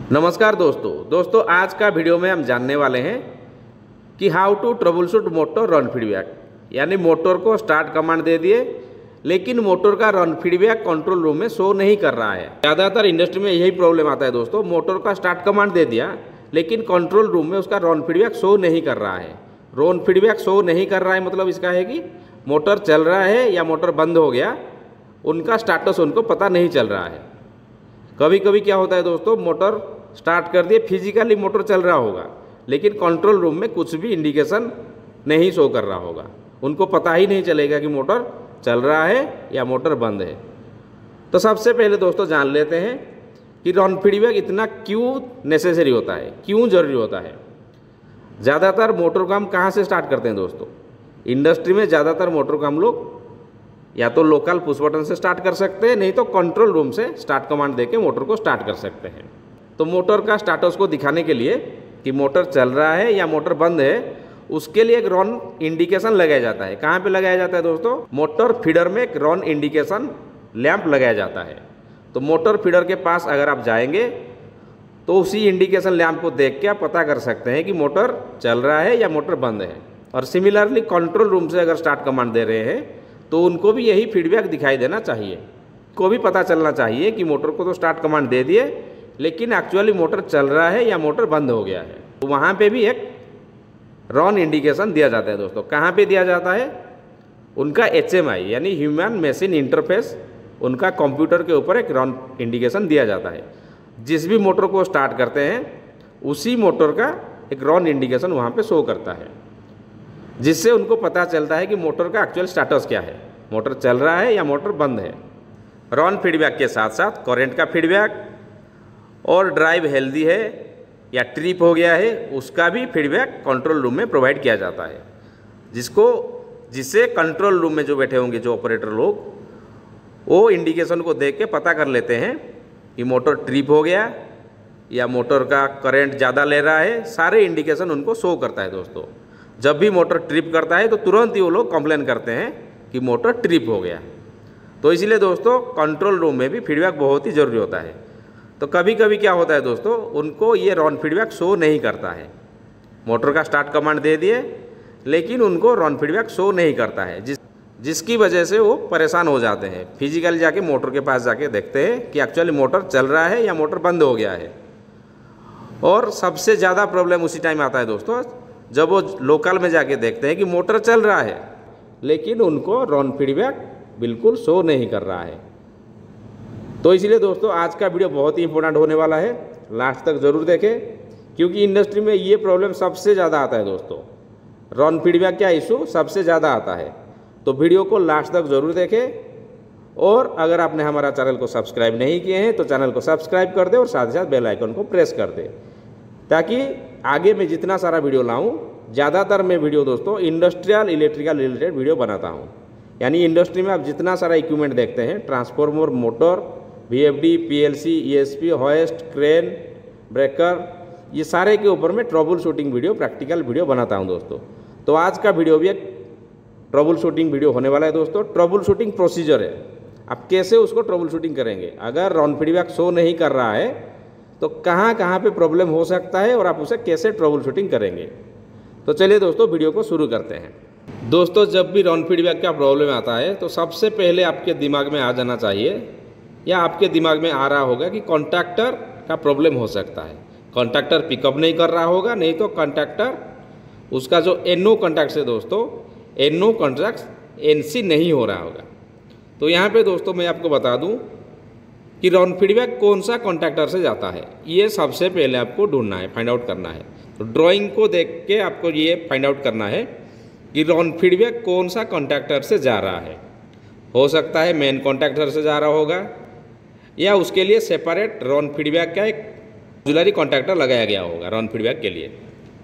नमस्कार दोस्तों आज का वीडियो में हम जानने वाले हैं कि how to troubleshoot motor run feedback. यानी मोटर को स्टार्ट कमांड दे दिए लेकिन मोटर का रन फीडबैक कंट्रोल रूम में शो नहीं कर रहा है। ज़्यादातर इंडस्ट्री में यही प्रॉब्लम आता है दोस्तों, मोटर का स्टार्ट कमांड दे दिया लेकिन कंट्रोल रूम में उसका रन फीडबैक शो नहीं कर रहा है। रन फीडबैक शो नहीं कर रहा है मतलब इसका है कि मोटर चल रहा है या मोटर बंद हो गया, उनका स्टेटस उनको पता नहीं चल रहा है। कभी कभी क्या होता है दोस्तों, मोटर स्टार्ट कर दिए, फिजिकली मोटर चल रहा होगा लेकिन कंट्रोल रूम में कुछ भी इंडिकेशन नहीं शो कर रहा होगा, उनको पता ही नहीं चलेगा कि मोटर चल रहा है या मोटर बंद है। तो सबसे पहले दोस्तों जान लेते हैं कि रन फीडबैक इतना क्यों नेसेसरी होता है, क्यों जरूरी होता है। ज़्यादातर मोटर को हम कहाँ से स्टार्ट करते हैं दोस्तों, इंडस्ट्री में ज़्यादातर मोटर को हम लोग या तो लोकल पुश बटन से स्टार्ट कर सकते हैं, नहीं तो कंट्रोल रूम से स्टार्ट कमांड देके मोटर को स्टार्ट कर सकते हैं। तो मोटर का स्टेटस को दिखाने के लिए कि मोटर चल रहा है या मोटर बंद है, उसके लिए एक रन इंडिकेशन लगाया जाता है। कहाँ पे लगाया जाता है दोस्तों, मोटर फीडर में एक रन इंडिकेशन लैंप लगाया जाता है। तो मोटर फीडर के पास अगर आप जाएंगे तो उसी इंडिकेशन लैंप को देख के आप पता कर सकते हैं कि मोटर चल रहा है या मोटर बंद है। और सिमिलरली कंट्रोल रूम से अगर स्टार्ट कमांड दे रहे हैं तो उनको भी यही फीडबैक दिखाई देना चाहिए, को भी पता चलना चाहिए कि मोटर को तो स्टार्ट कमांड दे दिए लेकिन एक्चुअली मोटर चल रहा है या मोटर बंद हो गया है। तो वहाँ पे भी एक रन इंडिकेशन दिया जाता है दोस्तों। कहाँ पे दिया जाता है, उनका HMI यानी ह्यूमन मशीन इंटरफेस, उनका कंप्यूटर के ऊपर एक रन इंडिकेशन दिया जाता है। जिस भी मोटर को स्टार्ट करते हैं उसी मोटर का एक रन इंडिकेशन वहाँ पे शो करता है, जिससे उनको पता चलता है कि मोटर का एक्चुअल स्टेटस क्या है, मोटर चल रहा है या मोटर बंद है। रन फीडबैक के साथ साथ करंट का फीडबैक और ड्राइव हेल्दी है या ट्रिप हो गया है, उसका भी फीडबैक कंट्रोल रूम में प्रोवाइड किया जाता है, जिससे कंट्रोल रूम में जो बैठे होंगे जो ऑपरेटर लोग, वो इंडिकेशन को देख के पता कर लेते हैं कि मोटर ट्रिप हो गया या मोटर का करंट ज़्यादा ले रहा है। सारे इंडिकेशन उनको शो करता है दोस्तों। जब भी मोटर ट्रिप करता है तो तुरंत ही वो लोग कंप्लेन करते हैं कि मोटर ट्रिप हो गया। तो इसलिए दोस्तों कंट्रोल रूम में भी फीडबैक बहुत ही ज़रूरी होता है। तो कभी कभी क्या होता है दोस्तों, उनको ये रन फीडबैक शो नहीं करता है। मोटर का स्टार्ट कमांड दे दिए लेकिन उनको रन फीडबैक शो नहीं करता है, जिसकी वजह से वो परेशान हो जाते हैं। फिजिकली जाके मोटर के पास जाके देखते हैं कि एक्चुअली मोटर चल रहा है या मोटर बंद हो गया है। और सबसे ज़्यादा प्रॉब्लम उसी टाइम आता है दोस्तों, जब वो लोकल में जाके देखते हैं कि मोटर चल रहा है लेकिन उनको रन फीडबैक बिल्कुल शो नहीं कर रहा है। तो इसलिए दोस्तों आज का वीडियो बहुत ही इंपॉर्टेंट होने वाला है, लास्ट तक ज़रूर देखें, क्योंकि इंडस्ट्री में ये प्रॉब्लम सबसे ज़्यादा आता है दोस्तों। रन फीडबैक का इशू सबसे ज़्यादा आता है। तो वीडियो को लास्ट तक ज़रूर देखें और अगर आपने हमारा चैनल को सब्सक्राइब नहीं किए हैं तो चैनल को सब्सक्राइब कर दे और साथ ही साथ बेल आइकन को प्रेस कर दे, ताकि आगे मैं जितना सारा वीडियो लाऊं, ज़्यादातर मैं वीडियो दोस्तों इंडस्ट्रियल इलेक्ट्रिकल रिलेटेड वीडियो बनाता हूं। यानी इंडस्ट्री में आप जितना सारा इक्विपमेंट देखते हैं, transformer, motor, VFD, PLC, ESP, hoist, crane, breaker, ये सारे के ऊपर मैं trouble shooting video, practical video बनाता हूं दोस्तों। तो आज का वीडियो भी एक ट्रबल शूटिंग वीडियो होने वाला है दोस्तों। ट्रबल शूटिंग प्रोसीजर है, आप कैसे उसको ट्रबल शूटिंग करेंगे। अगर रन फीडबैक शो नहीं कर रहा है तो कहाँ कहाँ पे प्रॉब्लम हो सकता है और आप उसे कैसे ट्रबल शूटिंग करेंगे। तो चलिए दोस्तों वीडियो को शुरू करते हैं। दोस्तों जब भी रन फीडबैक का प्रॉब्लम आता है तो सबसे पहले आपके दिमाग में आ जाना चाहिए या आपके दिमाग में आ रहा होगा कि कॉन्टैक्टर का प्रॉब्लम हो सकता है। कॉन्टैक्टर पिकअप नहीं कर रहा होगा, नहीं तो कॉन्टैक्टर उसका जो NO कॉन्टैक्ट है दोस्तों, NO कॉन्टैक्ट NC नहीं हो रहा होगा। तो यहाँ पे दोस्तों मैं आपको बता दूँ कि रन फीडबैक कौन सा कॉन्टैक्टर से जाता है, ये सबसे पहले आपको ढूंढना है, फाइंड आउट करना है। तो ड्राइंग को देख के आपको ये फाइंड आउट करना है कि रन फीडबैक कौन सा कॉन्टैक्टर से जा रहा है। हो सकता है मेन कॉन्टैक्टर से जा रहा होगा या उसके लिए सेपरेट रन फीडबैक का एक ऑक्सिलरी कॉन्टैक्टर लगाया गया होगा रन फीडबैक के लिए।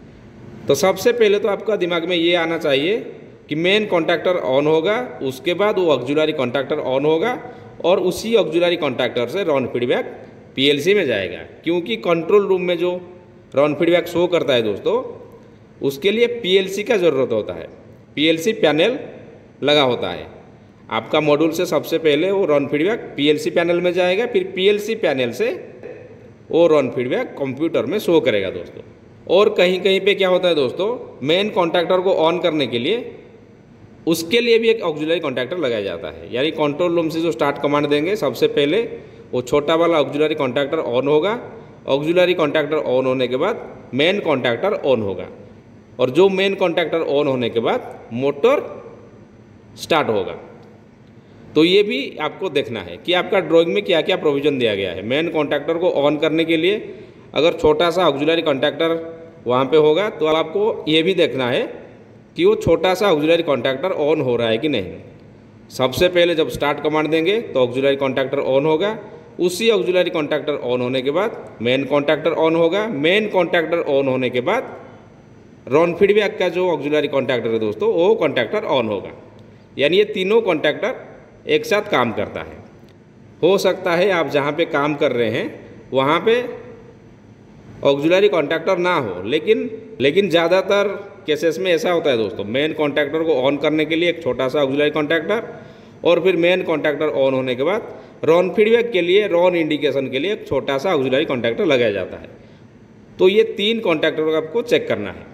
तो सबसे पहले तो आपका दिमाग में ये आना चाहिए कि मेन कॉन्टैक्टर ऑन होगा, उसके बाद वो ऑक्सिलरी कॉन्टैक्टर ऑन होगा और उसी ऑक्सिलरी कॉन्टैक्टर से रन फीडबैक PLC में जाएगा। क्योंकि कंट्रोल रूम में जो रन फीडबैक शो करता है दोस्तों, उसके लिए PLC का ज़रूरत होता है। PLC पैनल लगा होता है। आपका मॉड्यूल से सबसे पहले वो रन फीडबैक PLC पैनल में जाएगा, फिर PLC पैनल से वो रन फीडबैक कंप्यूटर में शो करेगा दोस्तों। और कहीं कहीं पे क्या होता है दोस्तों, मेन कॉन्टैक्टर को ऑन करने के लिए उसके लिए भी एक ऑक्सिलरी कॉन्टैक्टर लगाया जाता है। यानी कंट्रोल रूम से जो स्टार्ट कमांड देंगे सबसे पहले वो छोटा वाला ऑक्सिलरी कॉन्टैक्टर ऑन होगा। ऑक्सिलरी कॉन्टैक्टर ऑन होने के बाद मेन कॉन्टैक्टर ऑन होगा, और जो मेन कॉन्टैक्टर ऑन होने के बाद मोटर स्टार्ट होगा। तो ये भी आपको देखना है कि आपका ड्राइंग में क्या क्या प्रोविज़न दिया गया है। मेन कॉन्टैक्टर को ऑन करने के लिए अगर छोटा सा ऑक्सिलरी कॉन्टैक्टर वहाँ पे होगा तो आपको ये भी देखना है कि वो छोटा सा ऑक्सिलरी कॉन्टैक्टर ऑन हो रहा है कि नहीं। सबसे पहले जब स्टार्ट कमांड देंगे तो ऑक्सिलरी कॉन्टैक्टर ऑन होगा, उसी ऑक्सिलरी कॉन्टैक्टर ऑन होने के बाद मेन कॉन्टैक्टर ऑन होगा। मेन कॉन्टैक्टर ऑन होने के बाद रन फीडबैक का जो ऑक्सिलरी कॉन्टैक्टर है दोस्तों वो कॉन्टैक्टर ऑन होगा। यानी ये तीनों कॉन्टैक्टर एक साथ काम करता है। हो सकता है आप जहाँ पे काम कर रहे हैं वहाँ पे ऑक्सिलरी कॉन्टैक्टर ना हो, लेकिन ज़्यादातर केसेस में ऐसा होता है दोस्तों, मेन कॉन्टैक्टर को ऑन करने के लिए एक छोटा सा ऑक्सिलरी कॉन्टैक्टर, और फिर मेन कॉन्टैक्टर ऑन होने के बाद रन फीडबैक के लिए, रन इंडिकेशन के लिए एक छोटा सा ऑक्सिलरी कॉन्टैक्टर लगाया जाता है। तो ये 3 कॉन्टैक्टर को आपको चेक करना है।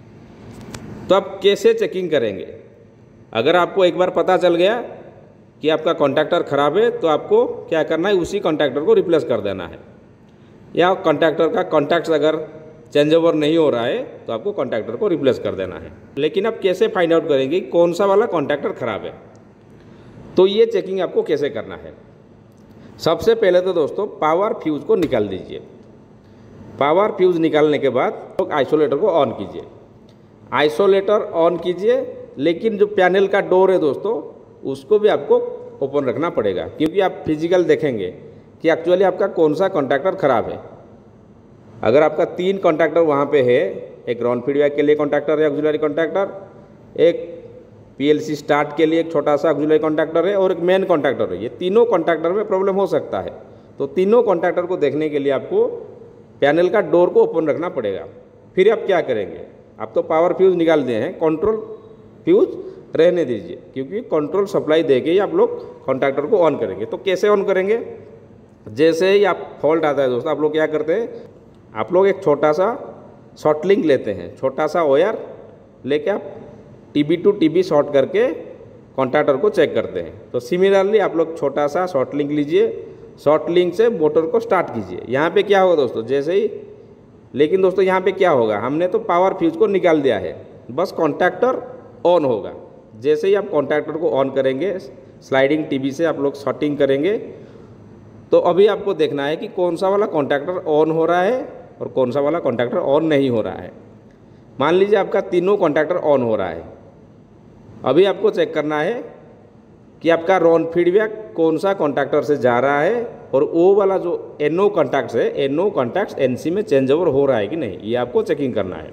तो आप कैसे चेकिंग करेंगे? अगर आपको एक बार पता चल गया कि आपका कॉन्टैक्टर ख़राब है तो आपको क्या करना है, उसी कॉन्टैक्टर को रिप्लेस कर देना है। या कॉन्टैक्टर का कॉन्टैक्ट्स अगर चेंज ओवर नहीं हो रहा है तो आपको कॉन्टैक्टर को रिप्लेस कर देना है। लेकिन आप कैसे फाइंड आउट करेंगे कौन सा वाला कॉन्टैक्टर ख़राब है? तो ये चेकिंग आपको कैसे करना है? सबसे पहले तो दोस्तों पावर फ्यूज़ को निकाल दीजिए। पावर फ्यूज़ निकालने के बाद आइसोलेटर को ऑन कीजिए। आइसोलेटर ऑन कीजिए, लेकिन जो पैनल का डोर है दोस्तों उसको भी आपको ओपन रखना पड़ेगा, क्योंकि आप फिजिकल देखेंगे कि एक्चुअली आपका कौन सा कॉन्टैक्टर ख़राब है। अगर आपका 3 कॉन्टैक्टर वहाँ पे है, एक रन फीडबैक के लिए कॉन्टैक्टर है ऑक्सिलरी कॉन्टैक्टर, एक पीएलसी स्टार्ट के लिए एक छोटा सा ऑक्सिलरी कॉन्टैक्टर है, और एक मेन कॉन्टैक्टर है, ये तीनों कॉन्टैक्टर में प्रॉब्लम हो सकता है। तो तीनों कॉन्टैक्टर को देखने के लिए आपको पैनल का डोर को ओपन रखना पड़ेगा। फिर आप क्या करेंगे, आप तो पावर फ्यूज़ निकाल दिए हैं, कंट्रोल फ्यूज़ रहने दीजिए, क्योंकि कंट्रोल सप्लाई देके ही आप लोग कॉन्टैक्टर को ऑन करेंगे। तो कैसे ऑन करेंगे? जैसे ही आप फॉल्ट आता है दोस्तों, आप लोग क्या करते हैं, आप लोग एक छोटा सा शॉर्ट लिंक लेते हैं, छोटा सा वायर लेके आप टीबी टू टीबी शॉर्ट करके कॉन्टैक्टर को चेक करते हैं। तो सिमिलरली आप लोग छोटा सा शॉर्ट लिंक लीजिए, शॉर्ट लिंक से मोटर को स्टार्ट कीजिए। यहाँ पे क्या होगा दोस्तों, जैसे ही, लेकिन दोस्तों यहाँ पे क्या होगा, हमने तो पावर फ्यूज को निकाल दिया है, बस कॉन्टैक्टर ऑन होगा। जैसे ही आप कॉन्टैक्टर को ऑन करेंगे, स्लाइडिंग टीबी से आप लोग शॉर्टिंग करेंगे, तो अभी आपको देखना है कि कौन सा वाला कॉन्टैक्टर ऑन हो रहा है और कौन सा वाला कॉन्टैक्टर ऑन नहीं हो रहा है। मान लीजिए आपका तीनों कॉन्टैक्टर ऑन हो रहा है। अभी आपको चेक करना है कि आपका रन फीडबैक कौन सा कॉन्टैक्टर से जा रहा है, और वो वाला जो NO कॉन्टैक्ट्स है, NO कॉन्टैक्ट्स NC में चेंज ओवर हो रहा है कि नहीं, ये आपको चेकिंग करना है।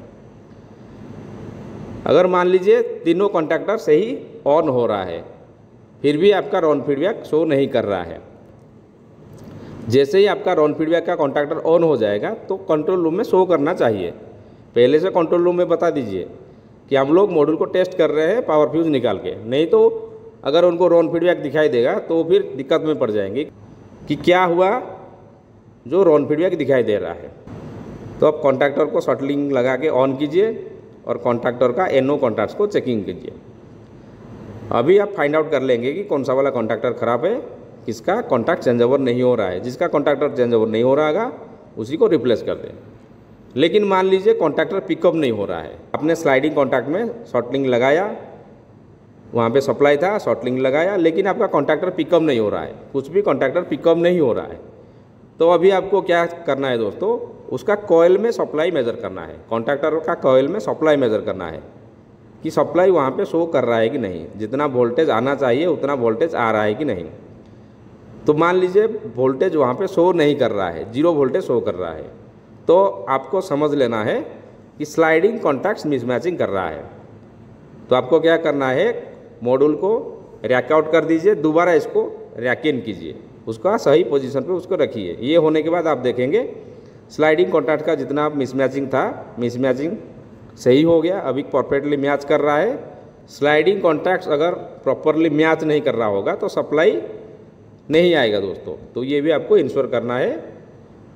अगर मान लीजिए तीनों कॉन्टैक्टर से ही ऑन हो रहा है, फिर भी आपका रन फीडबैक शो नहीं कर रहा है, जैसे ही आपका रन फीडबैक का कॉन्टैक्टर ऑन हो जाएगा तो कंट्रोल रूम में शो करना चाहिए। पहले से कंट्रोल रूम में बता दीजिए कि हम लोग मॉड्यूल को टेस्ट कर रहे हैं पावर फ्यूज निकाल के, नहीं तो अगर उनको रन फीडबैक दिखाई देगा तो फिर दिक्कत में पड़ जाएंगे कि क्या हुआ जो रन फीडबैक दिखाई दे रहा है। तो आप कॉन्टैक्टर को शॉर्टलिंग लगा के ऑन कीजिए और कॉन्टैक्टर का NO कॉन्टैक्ट्स को चेकिंग कीजिए। अभी आप फाइंड आउट कर लेंगे कि कौन सा वाला कॉन्टैक्टर ख़राब है, किसका कॉन्टैक्ट चेंज ओवर नहीं हो रहा है। जिसका कॉन्टैक्टर चेंज ओवर नहीं हो रहा है उसी को रिप्लेस कर दें। लेकिन मान लीजिए कॉन्टैक्टर पिकअप नहीं हो रहा है, आपने स्लाइडिंग कॉन्टैक्ट में शॉर्टलिंग लगाया, वहाँ पे सप्लाई था, शॉर्टलिंग लगाया, लेकिन आपका कॉन्टैक्टर पिकअप नहीं हो रहा है, कुछ भी कॉन्टैक्टर पिकअप नहीं हो रहा है, तो अभी आपको क्या करना है दोस्तों, उसका कॉइल में सप्लाई मेज़र करना है। कॉन्टैक्टर का कॉइल में सप्लाई मेज़र करना है कि सप्लाई वहाँ पे शो कर रहा है कि नहीं, जितना वोल्टेज आना चाहिए उतना वोल्टेज आ रहा है कि नहीं। तो मान लीजिए वोल्टेज वहाँ पे शो नहीं कर रहा है, 0 वोल्टेज शो कर रहा है, तो आपको समझ लेना है कि स्लाइडिंग कॉन्टैक्ट्स मिसमैचिंग कर रहा है। तो आपको क्या करना है, मॉड्यूल को रैक आउट कर दीजिए, दोबारा इसको रैक इन कीजिए, उसका सही पोजीशन पे उसको रखिए। ये होने के बाद आप देखेंगे स्लाइडिंग कॉन्टैक्ट का जितना मिसमैचिंग था, मिसमैचिंग सही हो गया, अभी परफेक्टली मैच कर रहा है। स्लाइडिंग कॉन्टैक्ट्स अगर प्रॉपरली मैच नहीं कर रहा होगा तो सप्लाई नहीं आएगा दोस्तों। तो ये भी आपको इंश्योर करना है।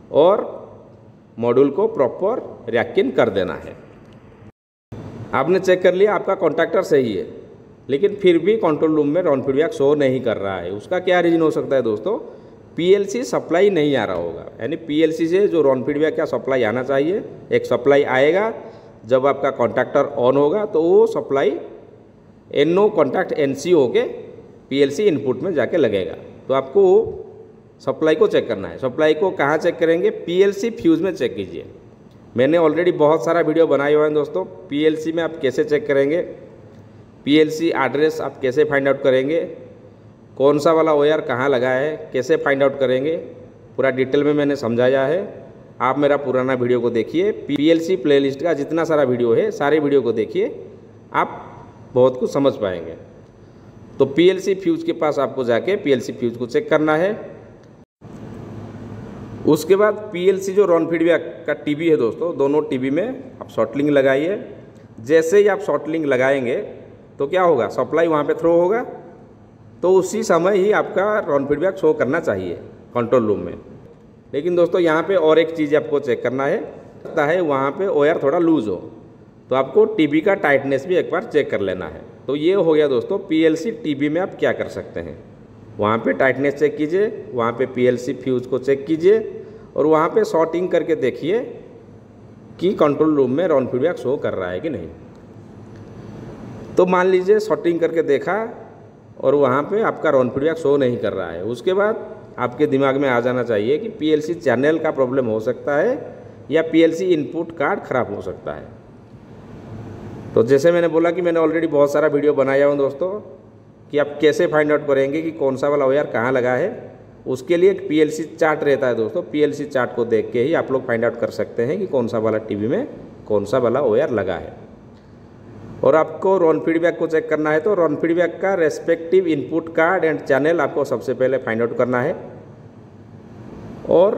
और मॉड्यूल को प्रॉपर रिएक्शन कर देना है। आपने चेक कर लिया आपका कॉन्टैक्टर सही है, लेकिन फिर भी कंट्रोल रूम में रन फीडबैक शो नहीं कर रहा है। उसका क्या रीज़न हो सकता है दोस्तों? पीएलसी सप्लाई नहीं आ रहा होगा। यानी पीएलसी से जो रन फीडबैक का सप्लाई आना चाहिए, एक सप्लाई आएगा जब आपका कॉन्टैक्टर ऑन होगा तो वो सप्लाई NO कॉन्टैक्ट NC होके पीएलसी इनपुट में जाके लगेगा। तो आपको सप्लाई को चेक करना है। सप्लाई को कहाँ चेक करेंगे? पीएलसी फ्यूज़ में चेक कीजिए। मैंने ऑलरेडी बहुत सारा वीडियो बनाए हुए हैं दोस्तों। पीएलसी में आप कैसे चेक करेंगे, पीएलसी एड्रेस आप कैसे फाइंड आउट करेंगे, कौन सा वाला वायर कहाँ लगा है, कैसे फाइंड आउट करेंगे, पूरा डिटेल में मैंने समझाया है। आप मेरा पुराना वीडियो को देखिए, पीएलसी प्लेलिस्ट का जितना सारा वीडियो है सारे वीडियो को देखिए, आप बहुत कुछ समझ पाएंगे। तो पीएलसी फ्यूज़ के पास आपको जाके पीएलसी फ्यूज़ को चेक करना है। उसके बाद पीएलसी जो रन फीडबैक का टीबी है दोस्तों, दोनों टीबी में आप शॉर्टलिंग लगाइए। जैसे ही आप शॉर्टलिंग लगाएंगे तो क्या होगा? सप्लाई वहाँ पे थ्रो होगा, तो उसी समय ही आपका रन फीडबैक शो करना चाहिए कंट्रोल रूम में। लेकिन दोस्तों यहाँ पे और एक चीज़ आपको चेक करना है, लगता है वहाँ पे वायर थोड़ा लूज हो, तो आपको टीबी का टाइटनेस भी एक बार चेक कर लेना है। तो ये हो गया दोस्तों पीएलसी टीबी में आप क्या कर सकते हैं। वहाँ पे टाइटनेस चेक कीजिए, वहाँ पे पीएलसी फ्यूज़ को चेक कीजिए और वहाँ पे शॉर्टिंग करके देखिए कि कंट्रोल रूम में रन फीडबैक शो कर रहा है कि नहीं। तो मान लीजिए शॉर्टिंग करके देखा और वहाँ पे आपका रन फीडबैक शो नहीं कर रहा है। उसके बाद आपके दिमाग में आ जाना चाहिए कि पीएलसी चैनल का प्रॉब्लम हो सकता है या पीएलसी इनपुट कार्ड ख़राब हो सकता है। तो जैसे मैंने बोला कि मैंने ऑलरेडी बहुत सारा वीडियो बनाया हूँ दोस्तों कि आप कैसे फाइंड आउट करेंगे कि कौन सा वाला वायर कहाँ लगा है। उसके लिए एक पीएलसी चार्ट रहता है दोस्तों। पीएलसी चार्ट को देख के ही आप लोग फाइंड आउट कर सकते हैं कि कौन सा वाला टीवी में कौन सा वाला वायर लगा है। और आपको रन फीडबैक को चेक करना है तो रन फीडबैक का respective input card and channel आपको सबसे पहले फाइंड आउट करना है। और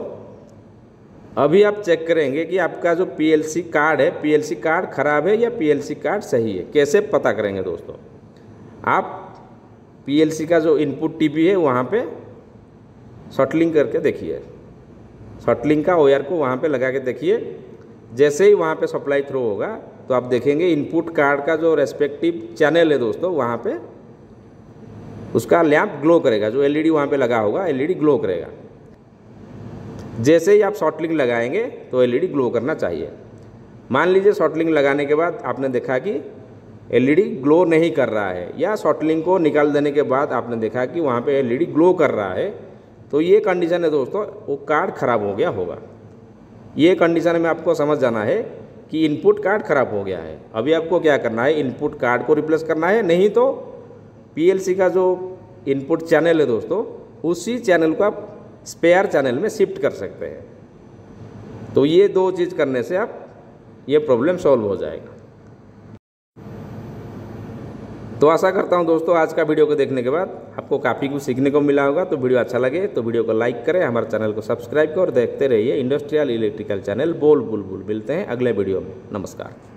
अभी आप चेक करेंगे कि आपका जो पीएलसी कार्ड है, पीएलसी कार्ड खराब है या पीएलसी कार्ड सही है। कैसे पता करेंगे दोस्तों? आप पीएलसी का जो इनपुट टीबी है वहाँ पे शॉर्टलिंग करके देखिए, शॉर्टलिंग का वायर को वहाँ पे लगा के देखिए। जैसे ही वहाँ पे सप्लाई थ्रो होगा तो आप देखेंगे इनपुट कार्ड का जो रेस्पेक्टिव चैनल है दोस्तों, वहाँ पे उसका लैंप ग्लो करेगा। जो एलईडी वहाँ पे लगा होगा एलईडी ग्लो करेगा। जैसे ही आप शॉर्टलिंग लगाएंगे तो एलईडी ग्लो करना चाहिए। मान लीजिए शॉर्टलिंग लगाने के बाद आपने देखा कि एलईडी ग्लो नहीं कर रहा है, या शॉर्टलिंग को निकाल देने के बाद आपने देखा कि वहाँ पे एलईडी ग्लो कर रहा है, तो ये कंडीशन है दोस्तों, वो कार्ड ख़राब हो गया होगा। ये कंडीशन में आपको समझ जाना है कि इनपुट कार्ड ख़राब हो गया है। अभी आपको क्या करना है? इनपुट कार्ड को रिप्लेस करना है, नहीं तो पीएलसी का जो इनपुट चैनल है दोस्तों, उसी चैनल को आप स्पेयर चैनल में शिफ्ट कर सकते हैं। तो ये दो चीज़ करने से आप ये प्रॉब्लम सॉल्व हो जाएगा। तो आशा करता हूँ दोस्तों आज का वीडियो को देखने के बाद आपको काफ़ी कुछ सीखने को मिला होगा। तो वीडियो अच्छा लगे तो वीडियो को लाइक करें, हमारे चैनल को सब्सक्राइब करें और देखते रहिए इंडस्ट्रियल इलेक्ट्रिकल चैनल बोल बुलबुल। मिलते हैं अगले वीडियो में। नमस्कार।